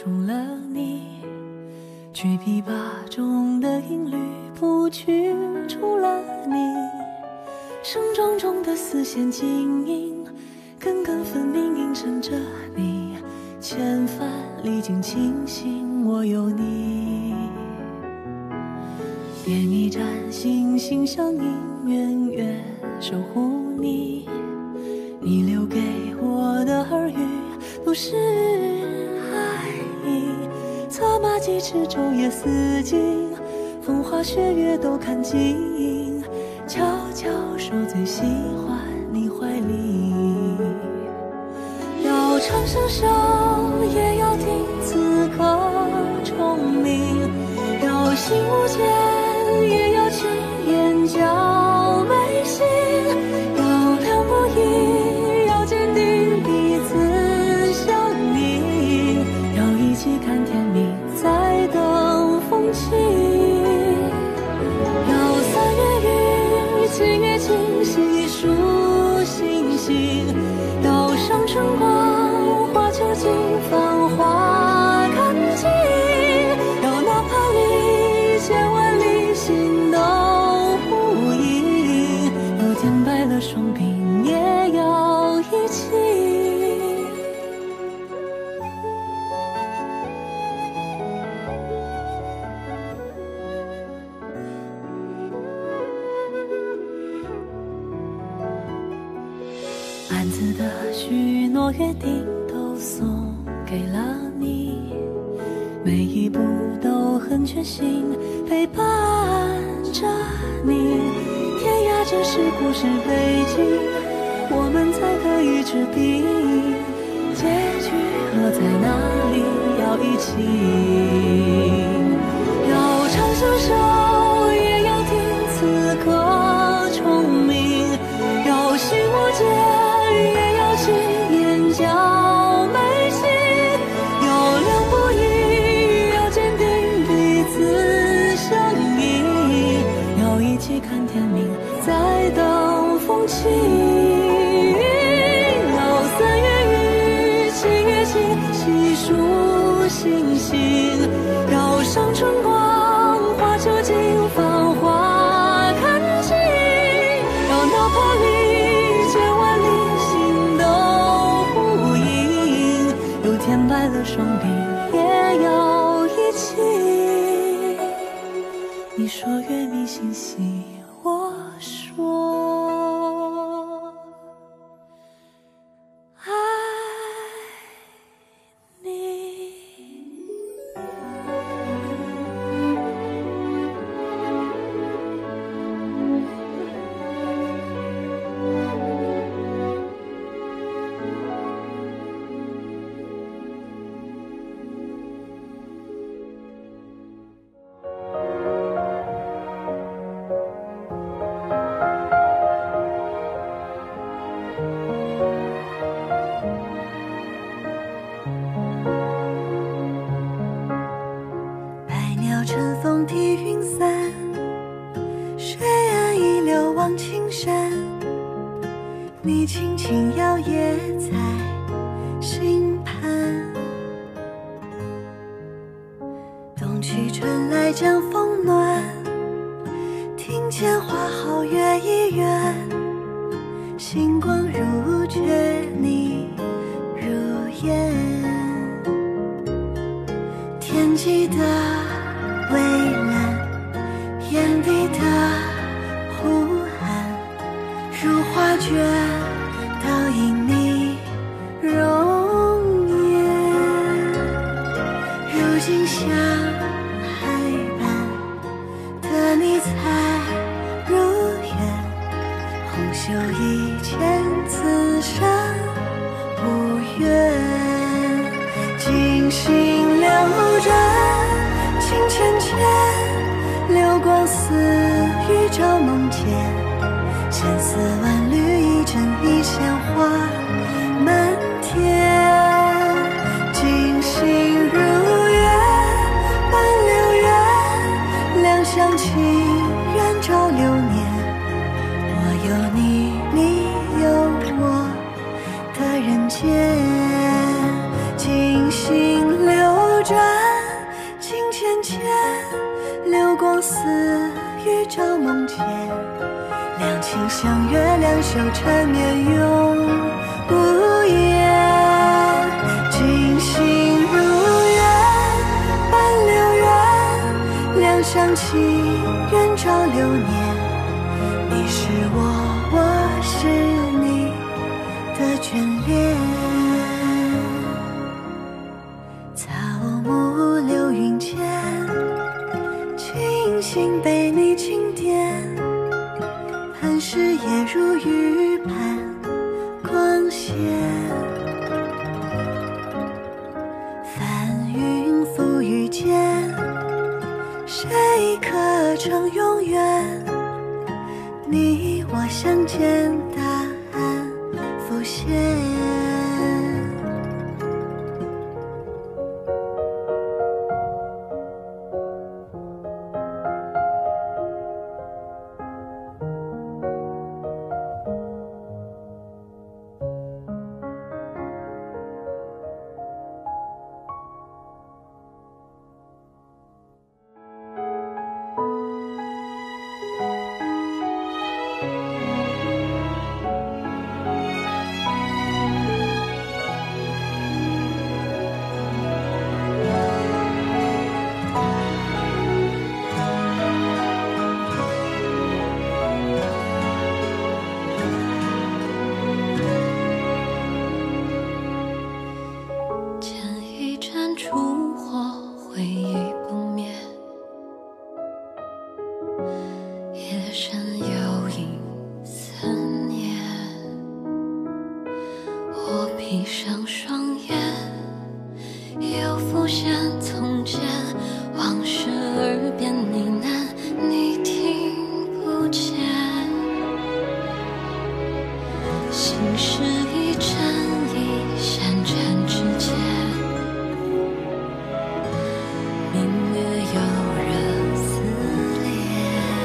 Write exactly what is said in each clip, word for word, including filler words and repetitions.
中了你，举琵琶中的音律谱曲出了你，声中中的丝弦晶莹，根根分明映衬着你，千帆历经清醒，我有你。点一盏心心相印，圆月守护你，你留给我的耳语都是爱意，策马疾驰昼夜思尽，风花雪月都看尽，悄悄守最喜欢你怀里。要长相守，也要听此刻虫鸣，要心无间，也要轻眼角眉心，要两不疑，要坚定彼此相依，要一起看天明，再等风起。要三月雨，七月晴，细数星星，要上春光，花秋尽，繁花看尽，要哪怕离千万里，心都呼应，要天白了双鬓，也要一起。暗自的许诺约定都送给了你，每一步都很全心陪伴着你，天涯这是故事背景，我们才可以指定结局落在哪里，要一起。要长相守，也要听此刻虫鸣，要心无间，也要轻眼角眉心，要两不疑，要坚定彼此相依，要一起看天明，再等风起。要三月雨，七月晴，细数星星，要上春光，花秋尽，繁花看尽，要哪怕离千万里，心都呼应，有天白了双鬓，也要一起。你说月明星稀，我说爱你。百鸟乘风替云散，水岸一流望青山，你轻轻摇曳在心畔，冬去春来将风暖，听见花好月已圆，星光如却你如烟，天际的蔚蓝，眼底的呼喊，如画卷倒映你容颜，如今像海般的你才如愿，红袖一牵，此生无怨，静心流转，情浅浅，流光似玉照梦间，千丝万缕，一针一线，花满天，静心如月，伴流月，两相情愿照流年，我有你，你有我的人间，静心流似预兆梦见，两情相悦，两袖缠绵永无言。今夕如愿，伴流远，两相期，愿照流年。你是我，我是你的眷恋。草木流云间，清醒被你轻点，磐石也如玉盘光线。翻云覆雨间，谁可成永远？你我相见，答案浮现。 闭上双眼，又浮现从前往事，耳边呢喃，你听不见。心事一针一线缠指尖，明月有热思恋，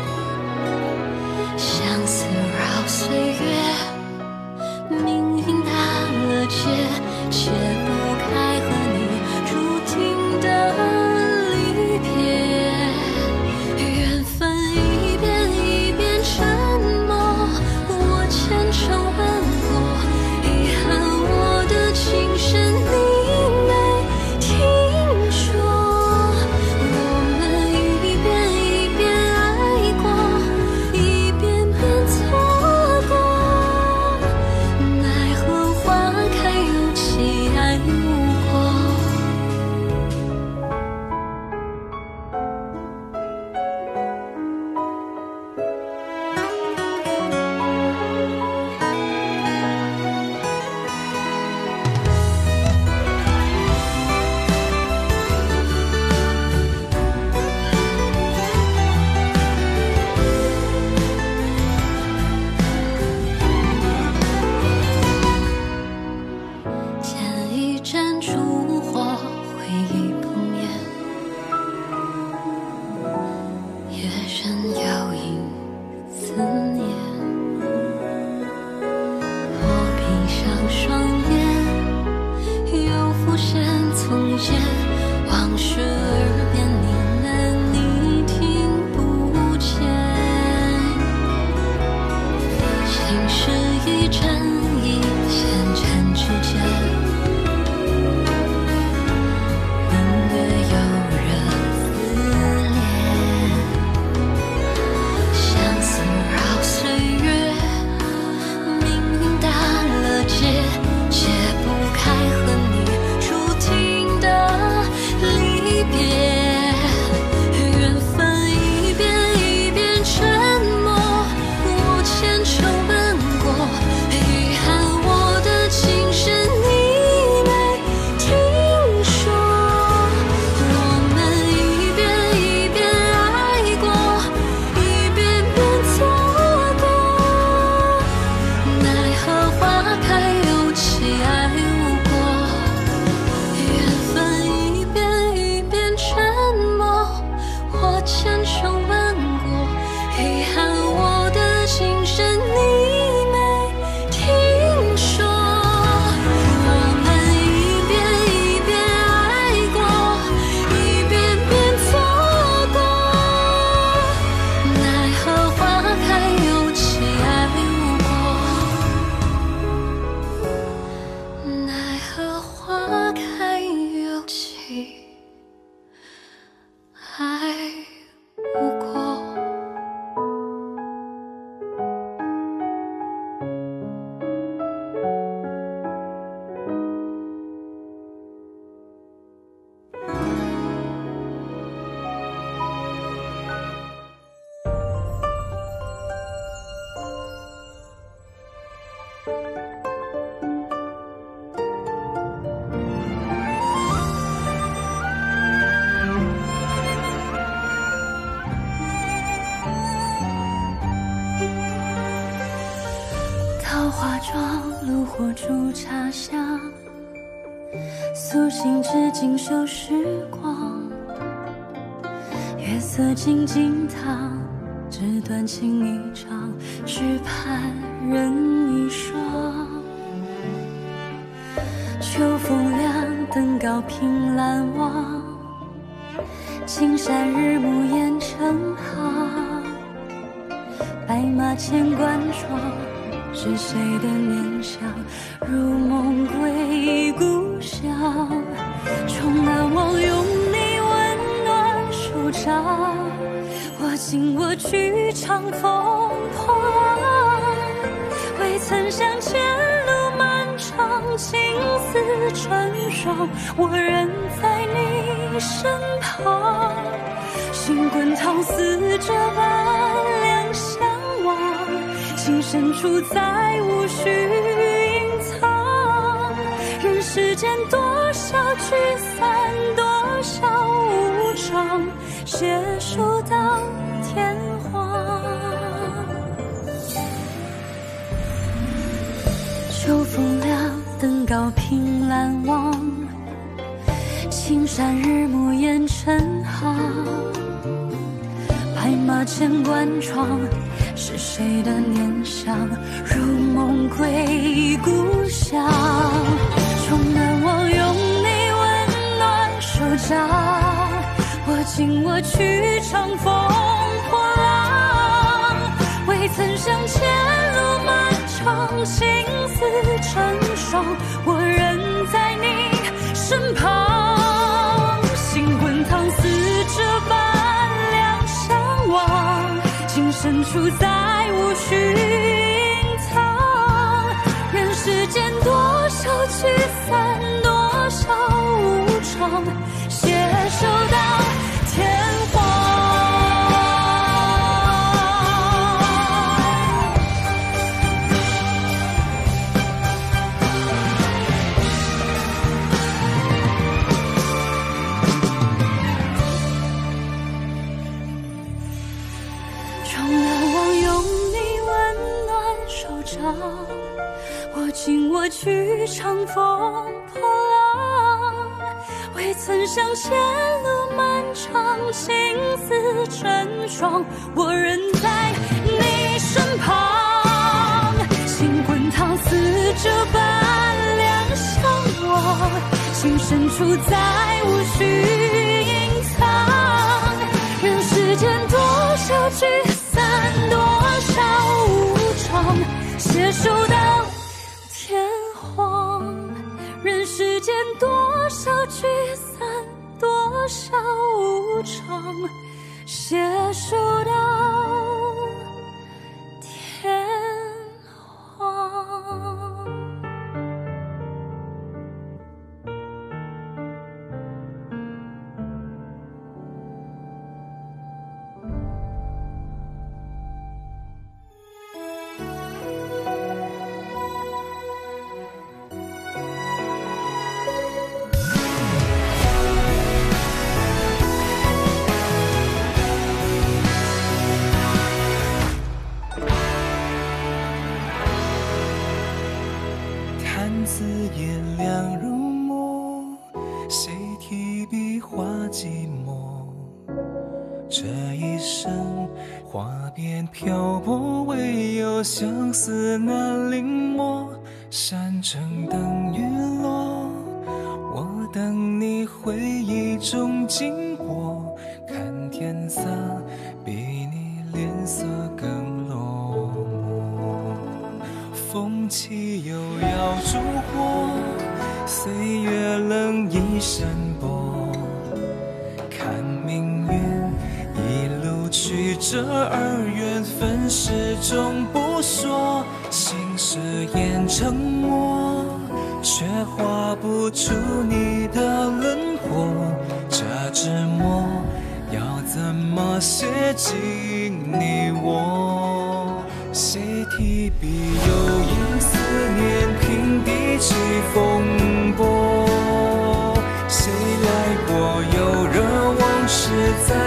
相思绕岁月，命运大了结，解不开和你注定的离别。缘分一遍一遍沉默，我虔诚问过，遗憾我的情深你没听说。我们一遍一遍爱过，一遍遍错过，奈何花开有期爱无果。见一盏烛火，回忆不灭，夜深又映思念。我闭上双眼，又浮现从前往事，耳边呢喃，你听不见。心事一针一线缠指尖，明月有热思恋，相思绕岁月，命运大了结，解不开和你注定的离别。 桃花妆，炉火煮茶香，素心知锦绣时光。月色静静淌，纸短情一场，只盼人一双。秋风凉，登高凭栏望，青山日暮雁成行。白马千关窗，是谁的念想？如梦归故乡，终难忘有你温暖手掌。我今我去，长风破浪，未曾想前路漫长，情丝成双，我仍在你身旁。心滚烫似这般两相望，情深处再无需隐藏。人世间多少聚散，多少无常，携手到天荒。秋风凉，登高凭栏望，青山日暮雁成行。白马千关窗，是谁的念想？如梦归故乡，终难忘有你温暖手掌。我今我去，长风破浪，未曾想前路漫长，情丝成双，我仍在你身旁。心滚烫似这般两相望，情深处再无需隐藏。人世间多少聚散，多少无常，携手到天荒。终难忘有你温暖手掌，我今我去，长风破浪。未曾想前路漫长，情丝成双，我仍在你身旁。心滚烫似这般两相望，情深处再无需隐藏。人世间多少聚散，多少无常，携手到天荒。人世间多少聚散，多少无常，携手到天荒。 看似炎凉如墨，谁提笔画寂寞？这一生花边漂泊，唯有相思难临摹。山城等雨落，我等你回忆中经过。看天色比你脸色更落寞，风起又要烛火，岁月冷一山薄。看命运一路曲折，而缘分始终不说。心事掩沉默，却画不出你的轮廓。这纸墨要怎么写进你我？谁提笔又因思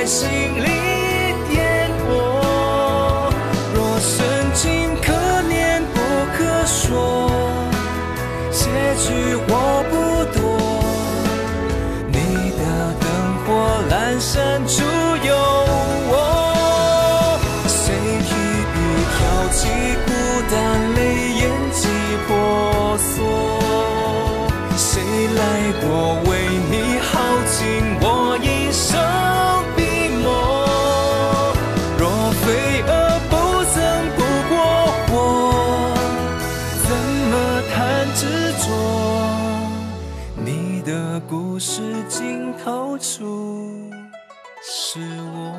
在心里颠簸。若深情可念不可说，结局我不多。你的灯火阑珊处有我，谁提笔挑起孤单，泪眼几婆娑。谁来过为你耗尽我一生笔墨？若飞蛾不曾扑过火，怎么谈执着？你的故事尽头处是我。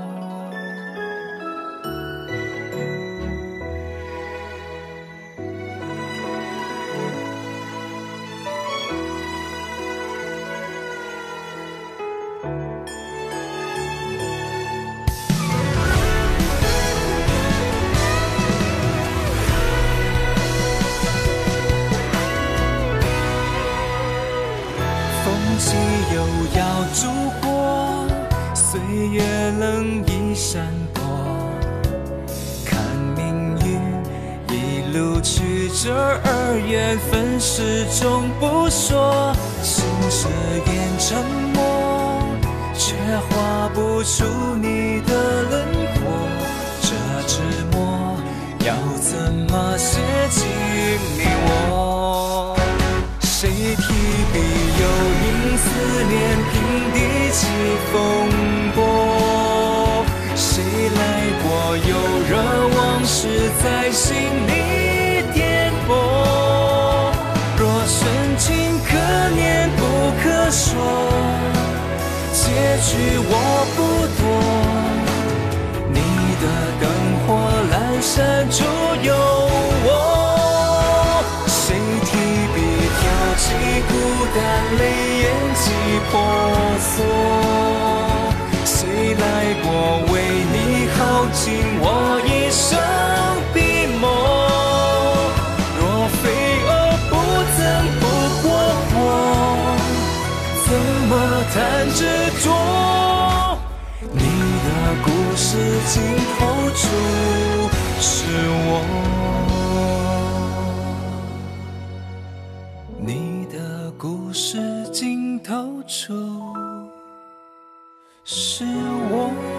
气又要烛火，岁月冷意闪躲，看命运一路曲折而缘分始终不说，心事眼沉默，却画不出你的轮廓，这纸墨要怎么写进你我？谁提笔又因思念平地起风波？谁来过又惹往事在心里颠簸？若深情可念不可说，结局我不多。你的灯火阑珊处有我，几孤单泪眼几婆娑，谁来过为你耗尽我一生笔墨？若飞蛾不曾扑过火，怎么谈执着？你的故事尽头处是我，你的故事尽头处是我。